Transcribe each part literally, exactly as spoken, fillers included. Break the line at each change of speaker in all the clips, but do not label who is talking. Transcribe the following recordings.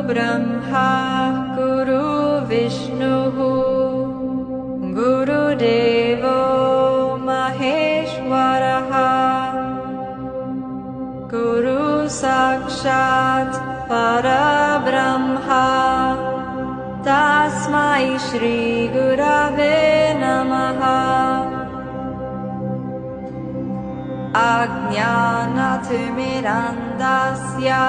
Brahma Guru Vishnu Guru Devo Maheshwaraha Guru Sakshat Parabrahma Tasmai Shri Gurave Namaha Ajnanatimirandasya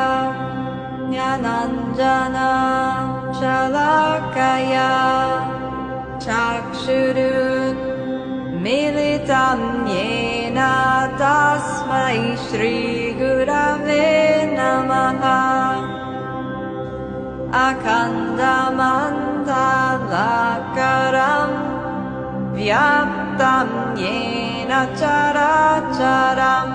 Jnananjana Shalakaya Chakshurun Militam Yena Tasmai Shri Gurave Namaha Akandamandalakaram Vyaptam Yena Characharam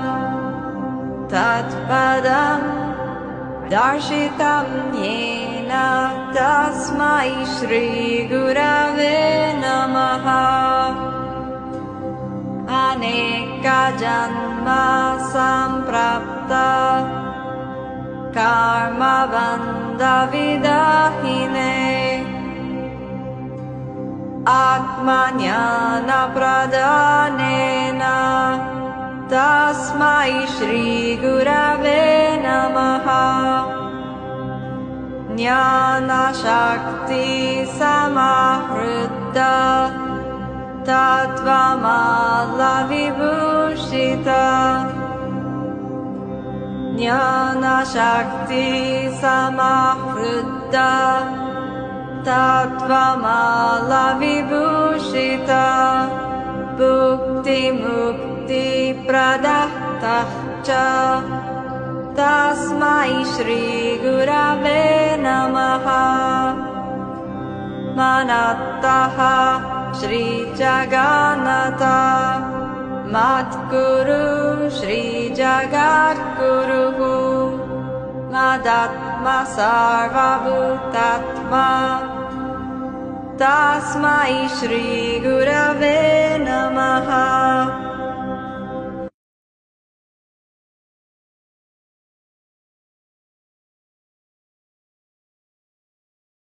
Tatpadam Darshitam Yena Tasmai Shri Gurave Namaha Aneka Janma Samprapta Karma Bandha Vidahine Atmanyana Pradhanena Tasmai Shri Gurave Namaha Jnana Shakti Samahruta Tattvamala Vibhushita Jnana Shakti Samahruta Tattvamala Vibhushita Bhukti Mukti Pradahtacha Tasmai Shri Gurave Namaha Manattaha Shri Jagannatha Matguru Shri Jagadguruhu Madatma Sarvabhutatma Tasmai Shri Gurave Namaha